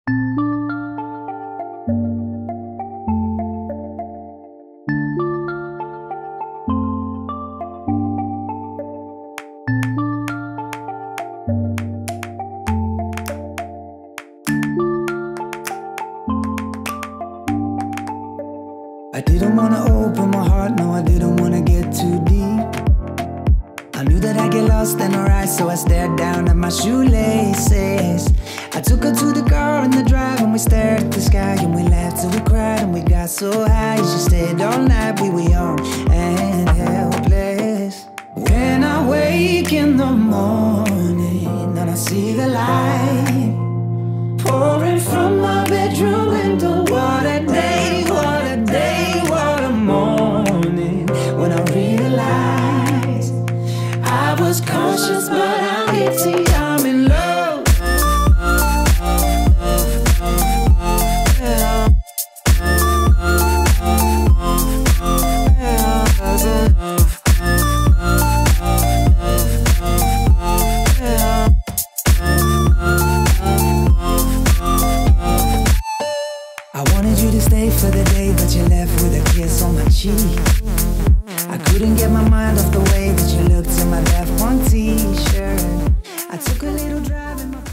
I didn't wanna open my heart, no, I didn't wanna get too deep. I knew that I'd get lost in her eyes, so I stared down at my shoelaces. I took her to the car in the drive, and we stared at the sky, and we laughed till we cried, and we got so high. She stayed all night, we were young and helpless. When I wake in the morning, and I see the light pouring from my bedroom window, what a day, what a day, what a morning. When I realized I was conscious, but I'm guilty, I'm in love. I wanted you to stay for the day, but you left with a kiss on my cheek. I couldn't get my mind off the way that you looked in my left one t-shirt. I took a little drive in my